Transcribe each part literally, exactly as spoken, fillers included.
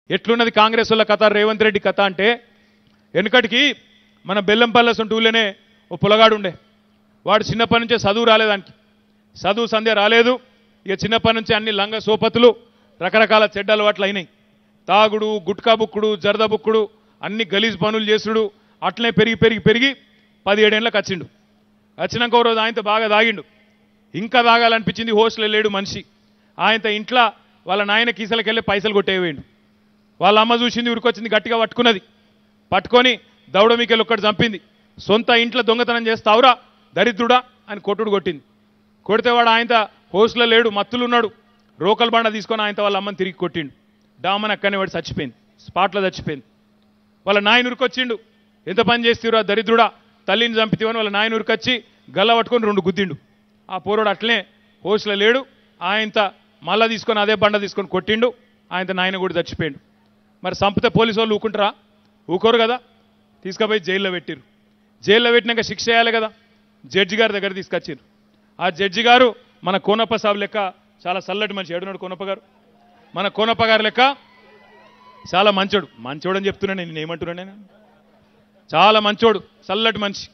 ఎట్లున్నది కాంగ్రెస్ వాళ్ళ కథ, రేవంత్ రెడ్డి కథ అంటే వెనకటికి మన బెల్లంపల్లి సొంటూళ్ళనే ఓ పులగాడు ఉండే. వాడు చిన్నప్పటి నుంచే చదువు రాలేదానికి, చదువు సంధ్య రాలేదు. ఇక చిన్నప్పటి నుంచి అన్ని లంగ సోపతులు, రకరకాల చెడ్డ అలవాట్లు అయినాయి. తాగుడు, గుట్కా బుక్కుడు, జరద బుక్కుడు, అన్ని గలీజ్ పనులు చేసుడు, అట్లనే పెరిగి పెరిగి పెరిగి పదిహేడేళ్ళకి వచ్చిండు. వచ్చినాక ఓ రోజు ఆయనతో బాగా తాగిండు. ఇంకా తాగాలనిపించింది, హోస్టల్ లేడు మనిషి. ఆయనతో ఇంట్లో వాళ్ళ నాయన కీసలకి వెళ్ళి పైసలు కొట్టేవేయండు. వాళ్ళ అమ్మ చూసింది, ఉరికొచ్చింది, గట్టిగా పట్టుకున్నది. పట్టుకొని దౌడమికెళ్ళి ఒక్కటి చంపింది. సొంత ఇంట్లో దొంగతనం చేస్తావురా దరిద్రుడా అని కొట్టుడు కొట్టింది. కొడితే వాడు ఆయనతో హోస్టల్లో లేడు, మత్తులు ఉన్నాడు. రోకల్ బండ తీసుకొని ఆయనతో వాళ్ళ అమ్మని తిరిగి కొట్టిండు. డామని అక్కనే వాడు చచ్చిపోయింది, స్పాట్లో చచ్చిపోయింది. వాళ్ళ నాయన ఉరికొచ్చిండు, ఎంత పని చేస్తావురా దరిద్రుడా, తల్లిని చంపితేవని వాళ్ళ నాయన ఉరికొచ్చి గల్ల పట్టుకొని రెండు గుద్దిండు. ఆ పోరోడు అట్లనే హోస్టల్లో లేడు. ఆయనతో మళ్ళా తీసుకొని అదే బండ తీసుకొని కొట్టిండు. ఆయనతో నాయన కూడా చచ్చిపోయిండు. మరి చంపితే పోలీసు వాళ్ళు ఊకుంటారా? ఊకోరు కదా. తీసుకుపోయి జైల్లో పెట్టిరు. జైల్లో పెట్టినాక శిక్ష చేయాలి కదా. జడ్జి గారి దగ్గర తీసుకొచ్చారు. ఆ జడ్జి గారు మన కోనప్ప సాబ్ లెక్క చాలా చల్లటి మనిషి. ఏడున్నాడు కోనప్ప గారు? మన కోనప్ప గారు లెక్క చాలా మంచోడు. మంచోడు అని చెప్తున్నాను నేను, ఏమంటున్నాను నేను? చాలా మంచోడు, చల్లటి మనిషి.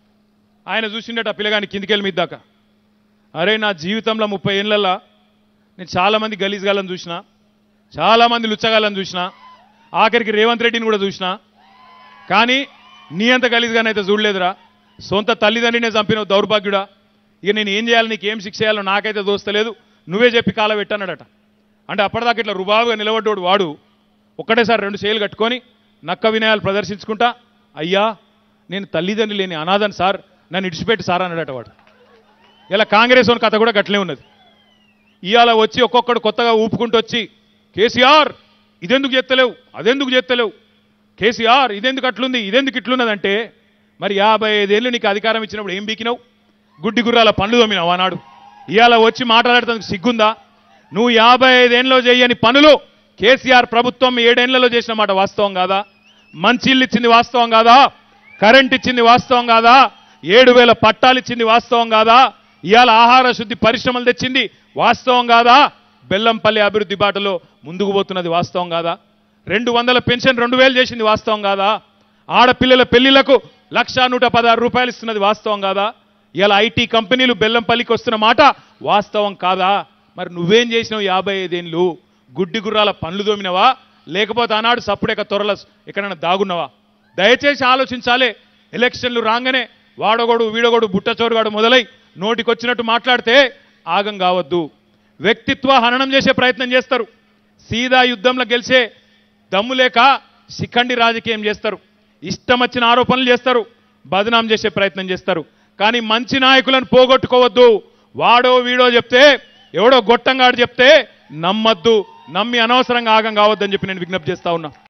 ఆయన చూసిండట ఆ పిల్లగాని కిందికెళ్ళి మీద దాకా. అరే నా జీవితంలో ముప్పై ఏళ్ళల్లో నేను చాలామంది గలీజ్గాళ్ళని చూసిన, చాలామంది లుచ్చగాళ్ళని చూసిన, ఆఖరికి రేవంత్ రెడ్డిని కూడా చూసిన. కానీ నీ అంత గలీజ్గానైతే చూడలేదురా. సొంత తల్లిదండ్రినే చంపిన దౌర్భాగ్యుడా. ఇక నేను ఏం చేయాలి, నీకు ఏం శిక్ష చేయాలో నాకైతే దోస్తలేదు, నువ్వే చెప్పి కాల పెట్టన్నాడట. అంటే అప్పటిదాకా ఇట్లా రుబాబుగా నిలబడ్డాడు వాడు ఒక్కటేసారి రెండు చేతులు కట్టుకొని నక్క వినయాలు ప్రదర్శించుకుంటా, అయ్యా నేను తల్లిదండ్రి లేని అనాథన్ సార్, నన్ను ఇడిచిపెట్టి సార్ అన్నాడట వాడు. ఇలా కాంగ్రెస్ వాని కథ కూడా గట్లే ఉన్నది. ఇవాళ వచ్చి ఒక్కొక్కడు కొత్తగా ఊపుకుంటూ వచ్చి, కేసీఆర్ ఇదెందుకు చేస్తలేవు, అదెందుకు చేస్తలేవు, కేసీఆర్ ఇదెందుకు అట్లుంది, ఇదెందుకు ఇట్లున్నదంటే, మరి యాభై ఐదేళ్ళు నీకు అధికారం ఇచ్చినప్పుడు ఏం బీకినావు? గుడ్డి గుర్రాల పండ్లు దొమ్మినావు ఆనాడు. ఇవాళ వచ్చి మాట్లాడటానికి సిగ్గుందా? నువ్వు యాభై ఐదేళ్ళలో చేయని పనులు కేసీఆర్ ప్రభుత్వం ఏడేళ్లలో చేసిన మాట వాస్తవం కాదా? మంచిళ్ళు ఇచ్చింది వాస్తవం కాదా? కరెంట్ ఇచ్చింది వాస్తవం కాదా? ఏడు వేల పట్టాలు ఇచ్చింది వాస్తవం కాదా? ఇవాళ ఆహార శుద్ధి పరిశ్రమలు తెచ్చింది వాస్తవం కాదా? బెల్లంపల్లి అభివృద్ధి బాటలో ముందుకు పోతున్నది వాస్తవం కాదా? రెండు వందల పెన్షన్ రెండు వేలు చేసింది వాస్తవం కాదా? ఆడపిల్లల పెళ్లిళ్లకు లక్ష నూట పదహారు రూపాయలు ఇస్తున్నది వాస్తవం కాదా? ఇలా ఐటీ కంపెనీలు బెల్లంపల్లికి వస్తున్న మాట వాస్తవం కాదా? మరి నువ్వేం చేసినావు? యాభై ఐదేళ్ళు గుడ్డి గుర్రాల పనులు దోమినవా, లేకపోతే ఆనాడు సప్పుడేక త్వరల ఎక్కడైనా దాగున్నావా? దయచేసి ఆలోచించాలి. ఎలక్షన్లు రాగానే వాడగోడు వీడగోడు బుట్టచోరుగాడు మొదలై నోటికొచ్చినట్టు మాట్లాడితే ఆగం కావద్దు. వ్యక్తిత్వ హననం చేసే ప్రయత్నం చేస్తారు. సీదా యుద్ధంలో గెలిచే దమ్ము లేక శిఖండి రాజకీయం చేస్తారు. ఇష్టం వచ్చిన ఆరోపణలు చేస్తారు, బదనాం చేసే ప్రయత్నం చేస్తారు. కానీ మంచి నాయకులను పోగొట్టుకోవద్దు. వాడో వీడో చెప్తే, ఎవడో గొట్టంగాడు చెప్తే నమ్మద్దు. నమ్మి అనవసరంగా ఆగం కావద్దని చెప్పి నేను విజ్ఞప్తి చేస్తా ఉన్నా.